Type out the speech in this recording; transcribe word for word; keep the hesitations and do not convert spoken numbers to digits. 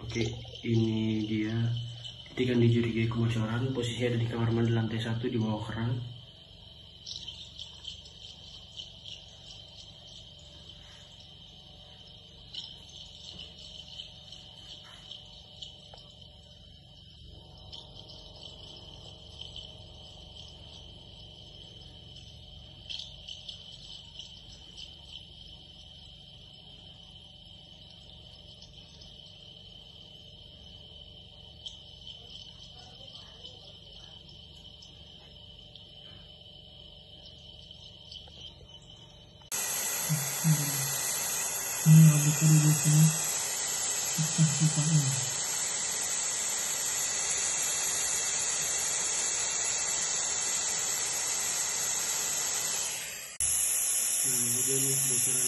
Oke, ini dia titik yang dicurigai kebocoran. Posisinya ada di kamar mandi lantai satu di bawah keran. Ini buka dulu sini, pecah pipanya. Nah, ini dia nih bocoran